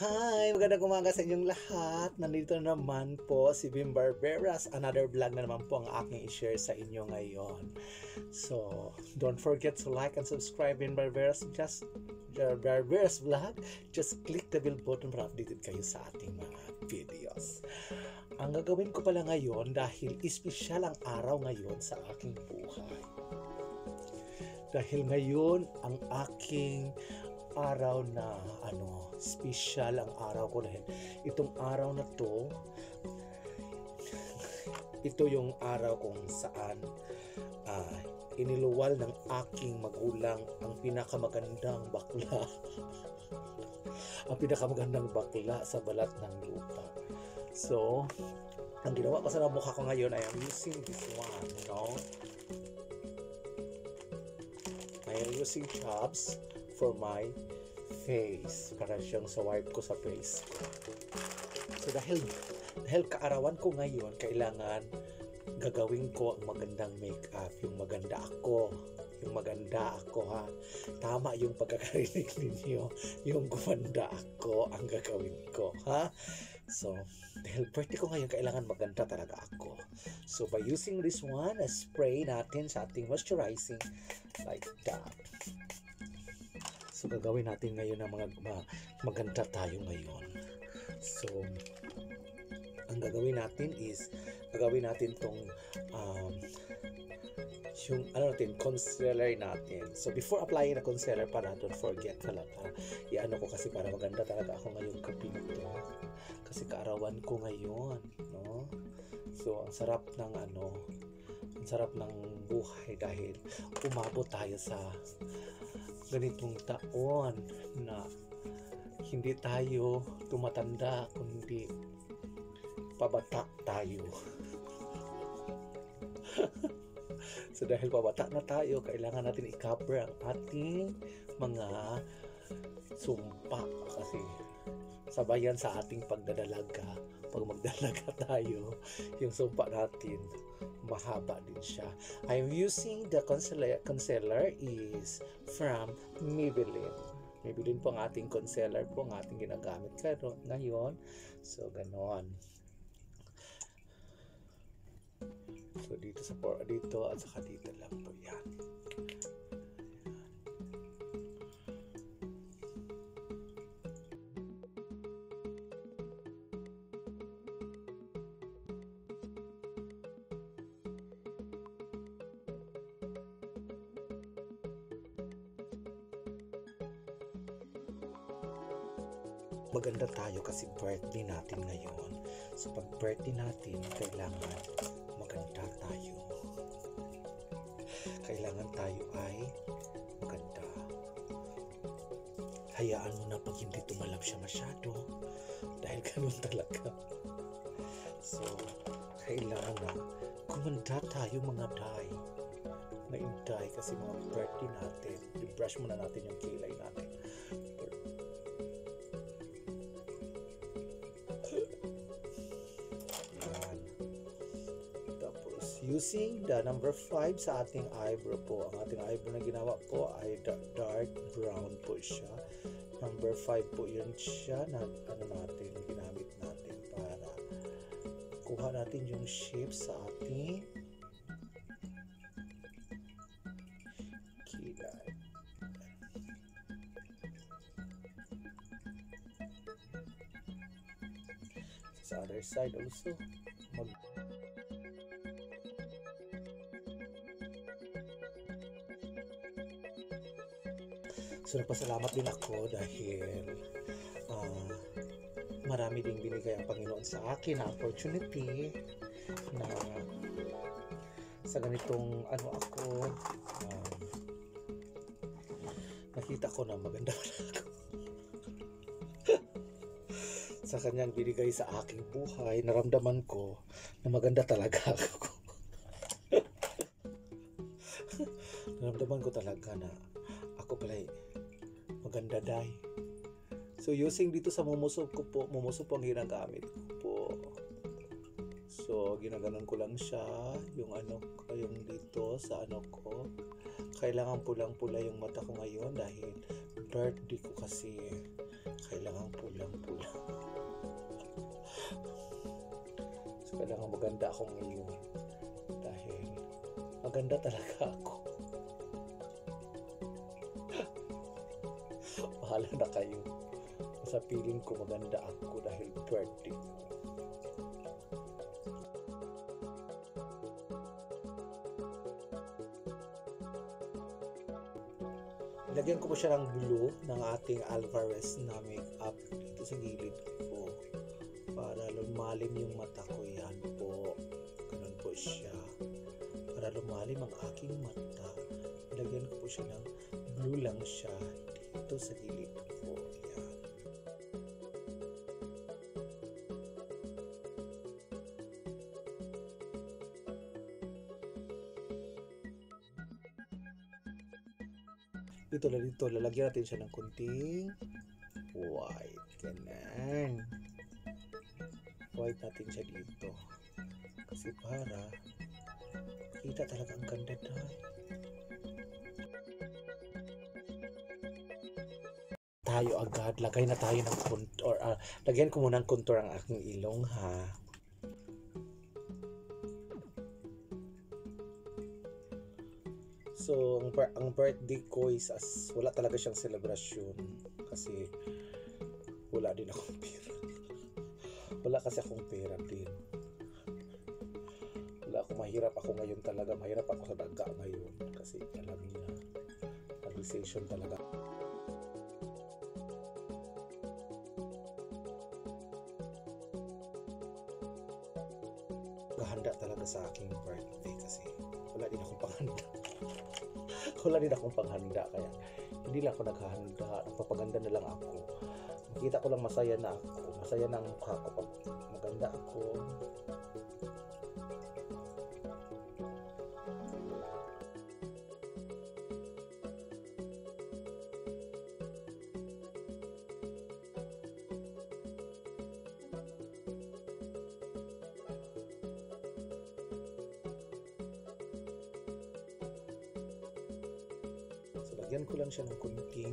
Hi! Magandang umaga sa inyong lahat. Nandito naman po si Bim Barberas. Another vlog na naman po ang aking i-share sa inyo ngayon. So, don't forget to like and subscribe Bim Barberas. Barberas vlog. Just click the bell button para updated kayo sa ating mga videos. Ang gagawin ko pala ngayon dahil espesyal ang araw ngayon sa aking buhay. Dahil ngayon ang aking araw na special ang araw ko dahil itong araw na to ito yung araw kung saan iniluwal ng aking magulang ang pinakamagandang bakla ang pinakamagandang bakla sa balat ng lupa. So ang ginawa ko sa mukha ko ngayon ay I'm using this one, I am using chops for my face para siyang sa wipe ko sa face ko. So dahil kaarawan ko ngayon, kailangan gagawin ko ang magandang makeup, yung maganda ako ha. Tama yung pagkakarinig ninyo, yung gumanda ako ang gagawin ko ha. So dahil birthday ko ngayon, kailangan maganda talaga ako. So by using this one, spray natin sa ating moisturizing like that. So gagawin natin ngayon na maganda tayo ngayon. So ang gagawin natin is gagawin natin tong yung concealer natin. So before applying the concealer pala, don't forget pala i-ano ko kasi para maganda talaga ako ngayong gabi nito. Kasi kaarawan ko ngayon, no? So ang sarap ng buhay dahil umabot tayo sa ganitong taon na hindi tayo tumatanda kundi pabata tayo. So dahil pabata na tayo, kailangan natin i-cover ang ating mga sumpa kasi sabayan sa ating pagdadalaga. Pag magdalaga tayo, yung sumpa natin mahaba din siya. I'm using the concealer is from MAYBELLINE. MAYBELLINE po ang ating concealer po, ang ating ginagamit ngayon. So, ganon. So, dito at saka dito lang po yan. Maganda tayo kasi birthday natin ngayon. So pag birthday natin, kailangan maganda tayo. Kailangan tayo ay maganda. Hayaan mo na pag hindi tumalab siya masyado. Dahil ganun talaga. So, kailangan kumanda tayo mga day. Na-inday kasi mga birthday natin. I-brush muna natin yung kilay natin. Using the number 5 sa ating eyebrow po. Ang ating eyebrow na ginawa po ay dark brown po siya. Number 5 po yun siya na ginamit natin para kuha natin yung shape sa ating kilay. Sa other side also, So nagpasalamat din ako dahil marami ding binigay ang Panginoon sa akin na opportunity na sa ganitong ako nakita ko na maganda pala ako sa kanyang binigay sa aking buhay. Naramdaman ko na maganda talaga ako. Naramdaman ko talaga na ako pala maganda dahil. So using dito sa mumusok po ang ginagamit ko po. So ginaganon ko lang siya yung dito sa ko. Kailangan pulang-pula yung mata ko ngayon dahil birthday ko kasi Kailangan pulang-pula. So, kailangan maganda ako ngayon. Dahil maganda talaga ako. Bahala na kayo. Sa feeling ko maganda ako dahil birthday ko. Lagyan ko po siya ng blue ng ating Alvarez na makeup dito sa gilid ko para lumalim yung mata ko. Yan po. Ganun po siya. Para lumalim ang aking mata, lagyan ko po siya ng blue lang siya dito sa gilid ko. Yan. Dito, lalagyan natin siya ng kunting white. Ganun. White natin siya dito. Kasi para kita talaga ang ganda dahil. Tayo agad. Lagay na tayo ng contour. Lagyan ko muna ng contour ang aking ilong ha. So, ang birthday ko is wala talaga siyang celebration kasi wala din akong pera. Wala kasi akong pera din. Mahirap ako ngayon talaga. Mahirap ako sa daga ngayon kasi alam niyo na recession talaga. Handa talaga sa aking birthday kasi wala din akong panghanda. Wala din akong panghanda kaya hindi lang ako naghahanda. Nagpapaganda na lang ako. Makita ko lang masaya na ako. Masaya na ang mukha ko pag maganda ako. Lagyan ko lang siya ng kunting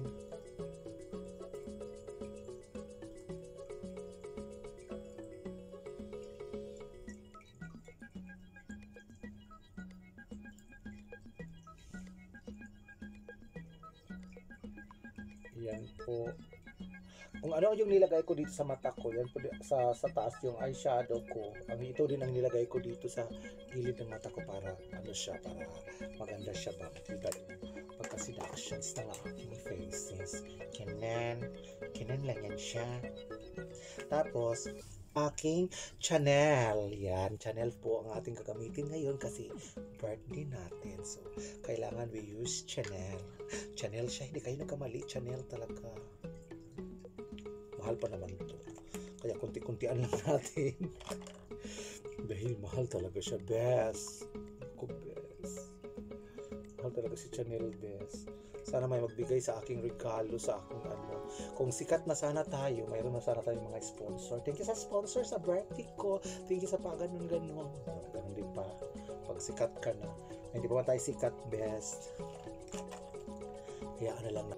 yan po. Kung ano yung nilagay ko dito sa mata ko, yan po sa taas yung eyeshadow ko. Ang ito din ang nilagay ko dito sa gilid ng mata ko para ano siya, para maganda siya ba. Diba yung pagka-seductions ng aking faces. Kinan lang yan siya. Tapos, aking Chanel. Yan, Chanel po ang ating gagamitin ngayon kasi birthday natin. So, kailangan we use Chanel. Chanel siya, hindi kayo nagkamali. Chanel talaga. Mahal pa naman ito. Kaya kunti-kuntian lang natin. Dahil mahal talaga siya, best. Ako, best. Mahal talaga si Chanel, best. Sana may magbigay sa aking regalo, sa aking ano. Kung sikat na sana tayo, mayroon na sana tayong mga sponsor. Thank you sa sponsor sa birthday ko. Thank you sa pag-ganon-ganon. Ganon din pa. Pag sikat ka na. Hindi pa ba tayo sikat, best. Kaya ano lang na.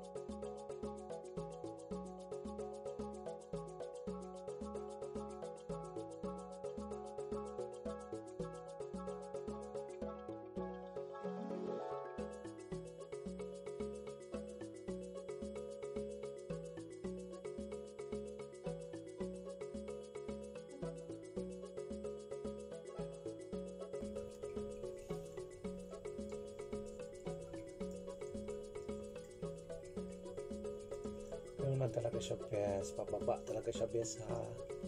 Naman talaga siya best. Pababa talaga siya best ha.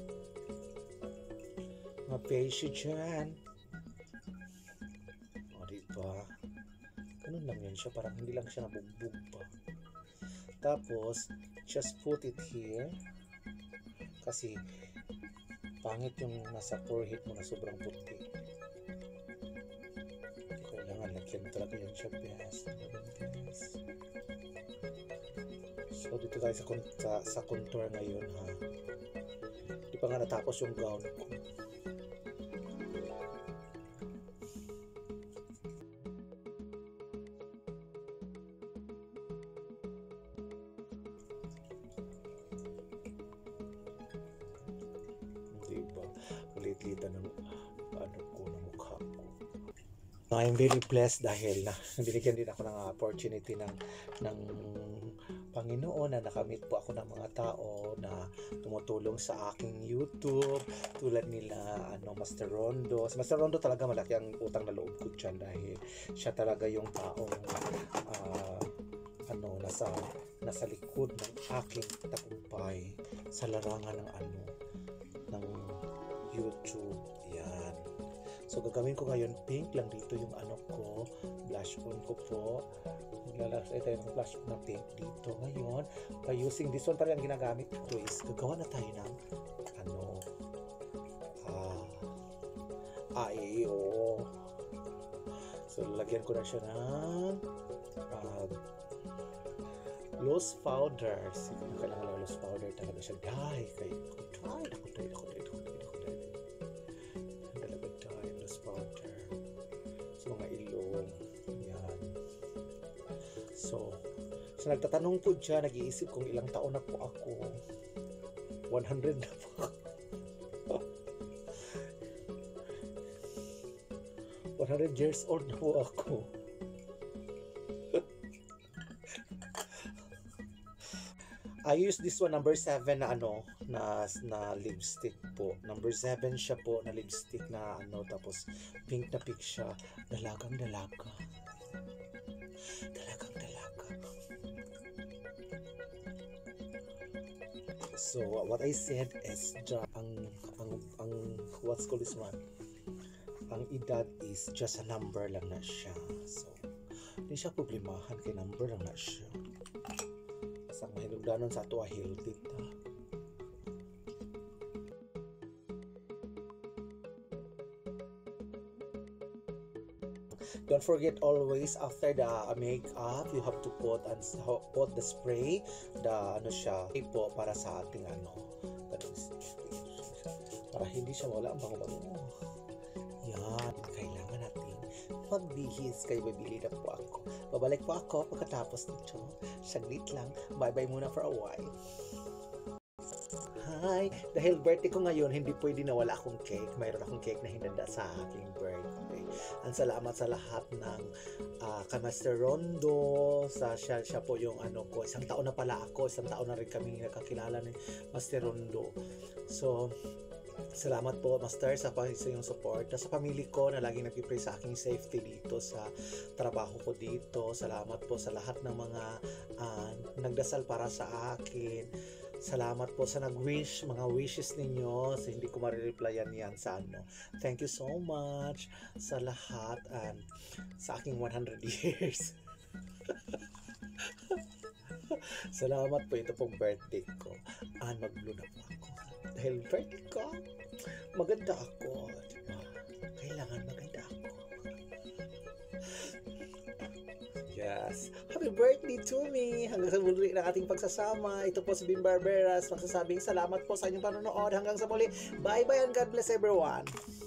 Ma-face dyan. O diba? Ganun lang yun siya. Parang hindi lang siya nabugbog pa. Tapos, just put it here. Kasi, pangit yung nasa forehead mo na sobrang puti. Kailangan lagyan talaga yan siya best. Best. So dito tayo sa contour ngayon ha. Di pa nga natapos yung gown ko. liit-liitan ng ano ko, ng mukha ko. I'm very blessed dahil na binigyan din ako ng opportunity ng Panginoon na nakamit po ako ng mga tao na tumutulong sa aking YouTube tulad nila Master Rondo. Si Master Rondo talaga malaki ang utang na loob ko dyan dahil siya talaga yung taong nasa likod ng aking tagumpay sa larangan ng YouTube. Yan. So, gagawin ko ngayon pink lang dito yung ko. Blush on ko po. Maglalagay tayo ng blush on na pink dito. Ngayon, by using this one, parang ginagamit ko is, gagawa na tayo ng So, lalagyan ko na siya ng loose powder. Siguro kailangan lang loose powder talaga siya. Dry. Powder sa mga ilong. Yan. So nagtatanong po dyan, nag-iisip kung ilang taon na po ako. 100 na po. 100 years old na po ako. I use this one, number 7 na na lipstick po. Number 7 siya po na lipstick na tapos pink na pink siya. Dalagang dalaga. So what I said is ang what's called this one? Ang edad is just a number lang na siya. So hindi siya problemahan kay number lang na siya. Sa mahilugdanon sa ato healthy ta. Don't forget always after the makeup, you have to put the spray, the siya po para sa ating para hindi siya wala ang bango-bango. Yan, kailangan natin magbihis. Kayo bibili na po ako. Babalik po ako pagkatapos nito. Saglit lang. Bye-bye muna for a while. Hi! Dahil birthday ko ngayon, hindi pwede na wala akong cake. Mayroon akong cake na hinanda sa aking birthday. Ang salamat sa lahat ng kay Master Rondo. Siya po yung ko. Isang taon na pala ako. Isang taon na rin kami nakakilala ni Master Rondo. So, salamat po Master sa iyong support. Sa pamilya ko na laging nagpipray sa aking safety dito sa trabaho ko dito. Salamat po sa lahat ng mga nagdasal para sa akin. Salamat po sa nag-wish, mga wishes ninyo. So, hindi ko marireplyan yan sa Thank you so much sa lahat and sa aking 100 years. Salamat po, ito pong birthday ko. Mag-blue na po ako. Dahil birthday ko, maganda ako. Diba? Kailangan maganda ako. Yes. Happy birthday to me! Hanggang sa muli ng ating pagsasama. Ito po si Bim Barberas. Magsasabing salamat po sa inyong panonood. Hanggang sa muli. Bye-bye and God bless everyone.